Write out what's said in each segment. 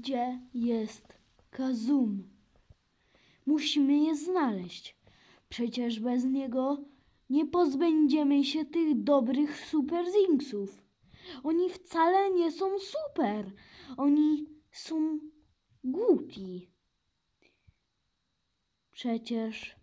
Gdzie jest Kazum? Musimy je znaleźć. Przecież bez niego nie pozbędziemy się tych dobrych Super Zinksów. Oni wcale nie są super. Oni są głupi. Przecież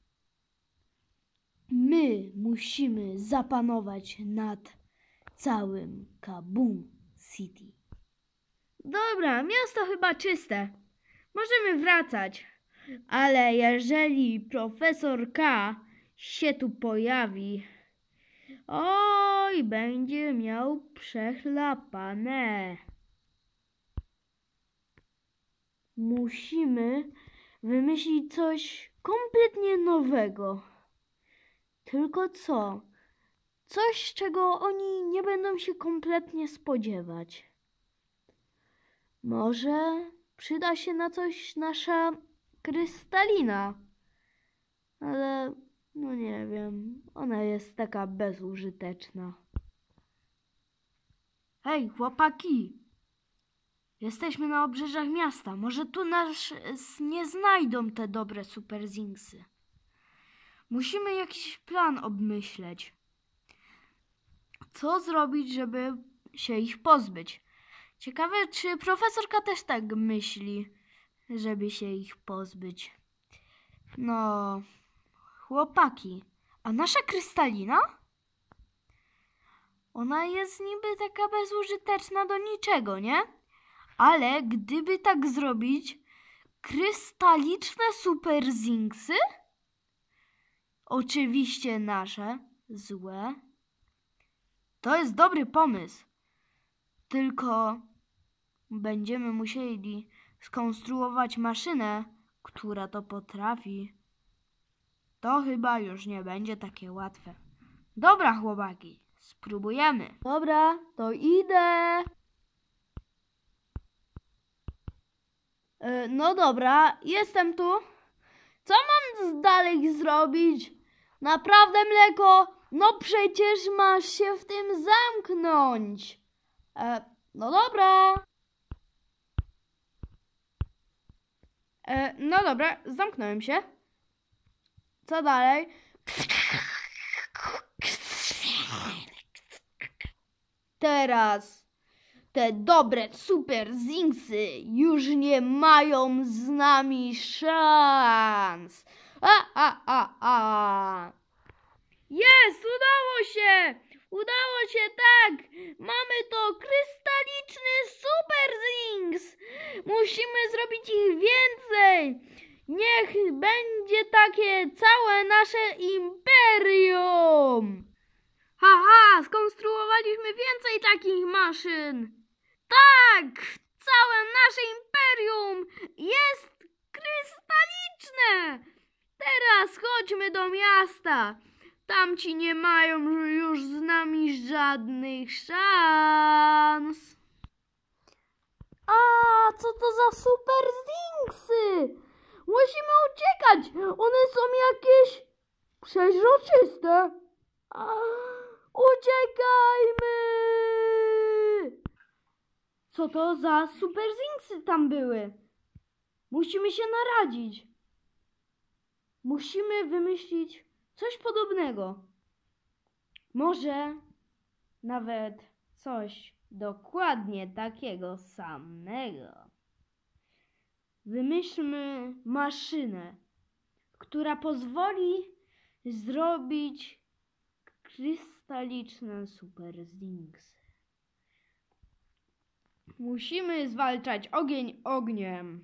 my musimy zapanować nad całym Kaboom City. Dobra, miasto chyba czyste. Możemy wracać. Ale jeżeli profesor K się tu pojawi, oj, będzie miał przechlapane. Musimy wymyślić coś kompletnie nowego. Tylko co? Coś, czego oni nie będą się kompletnie spodziewać. Może przyda się na coś nasza krystalina. Ale no nie wiem, ona jest taka bezużyteczna. Hej, chłopaki! Jesteśmy na obrzeżach miasta. Może tu nas nie znajdą te dobre Super Zinksy. Musimy jakiś plan obmyśleć. Co zrobić, żeby się ich pozbyć? Ciekawe, czy profesorka też tak myśli, żeby się ich pozbyć. No, chłopaki, a nasza krystalina? Ona jest niby taka bezużyteczna do niczego, nie? Ale gdyby tak zrobić, krystaliczne Super Zinksy? Oczywiście nasze, złe. To jest dobry pomysł. Tylko będziemy musieli skonstruować maszynę, która to potrafi. To chyba już nie będzie takie łatwe. Dobra, chłopaki, spróbujemy. Dobra, to idę. No dobra, jestem tu. Co mam dalej zrobić? Naprawdę, mleko? No przecież masz się w tym zamknąć. No dobra. No dobra, zamknąłem się. Co dalej? Teraz te dobre Super Zinksy już nie mają z nami szans. Jest, udało się! Udało się, tak! Mamy to krystaliczny Super Zinks! Musimy zrobić ich więcej! Niech będzie takie całe nasze imperium! Haha, skonstruowaliśmy więcej takich maszyn! Tak! Całe nasze imperium jest krystaliczne! Teraz chodźmy do miasta! Tamci nie mają już z nami żadnych szans. A co to za Super Zinksy? Musimy uciekać. One są jakieś przeźroczyste. Uciekajmy! Co to za Super Zinksy tam były? Musimy się naradzić. Musimy wymyślić coś podobnego. Może nawet coś dokładnie takiego samego. Wymyślmy maszynę, która pozwoli zrobić krystaliczne Super Zinksy. Musimy zwalczać ogień ogniem.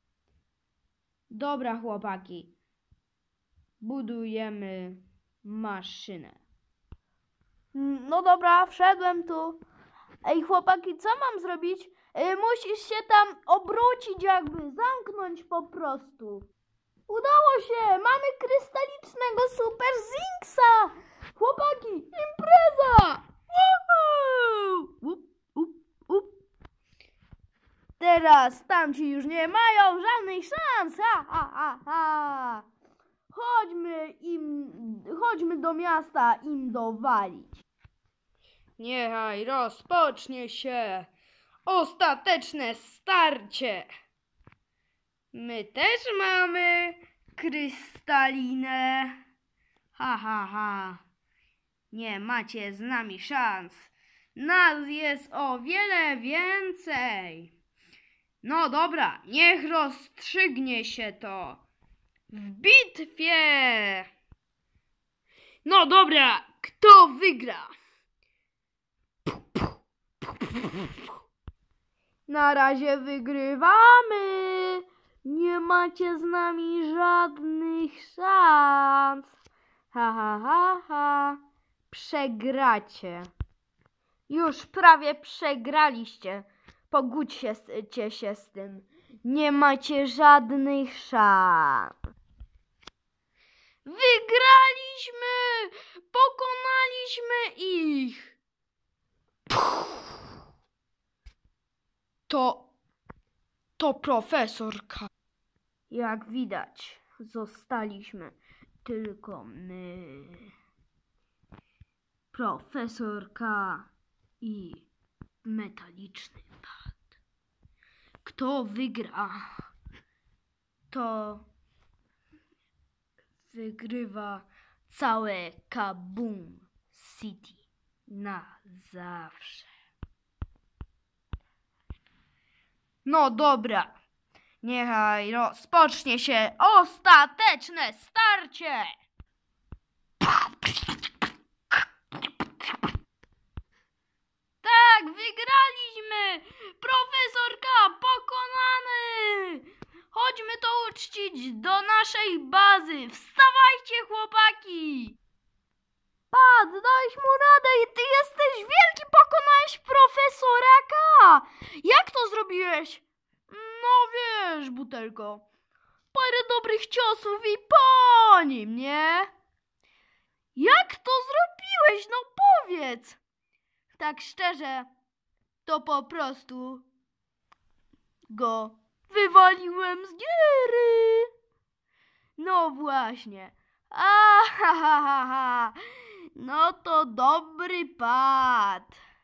Dobra, chłopaki. Budujemy maszynę. No dobra, wszedłem tu. Ej, chłopaki, co mam zrobić? Musisz się tam obrócić, jakby zamknąć po prostu. Udało się! Mamy krystalicznego Super Zinksa! Chłopaki, impreza! Teraz tamci już nie mają żadnych szans! Chodźmy do miasta im dowalić. Niechaj rozpocznie się Ostateczne starcie. My też mamy krystalinę. Ha, ha, ha. Nie macie z nami szans. Nas jest o wiele więcej. No dobra, niech rozstrzygnie się to w bitwie. No dobra, kto wygra? Na razie wygrywamy. Nie macie z nami żadnych szans. Ha, ha, ha, ha. Przegracie. Już prawie przegraliście. Pogódźcie się z tym. Nie macie żadnych szans. Wygraliśmy! Pokonaliśmy ich! To profesorka. Jak widać, zostaliśmy tylko my. Profesorka i metaliczny pad. Kto wygra, to wygrywa całe Kaboom City na zawsze. No dobra, niechaj rozpocznie się ostateczne starcie. Tak, wygraliśmy! Profesorka pokonany! Chodźmy to uczcić do naszej bazy. Wstawajcie, chłopaki! Pat, dałeś mu radę i ty jesteś wielki, pokonałeś profesoraka! Jak to zrobiłeś? No wiesz, butelko, parę dobrych ciosów i po nim, nie? Jak to zrobiłeś? No powiedz! Tak szczerze, to po prostu go wywaliłem z giery. No właśnie. Ha, ha, ha, ha. No to dobry pad.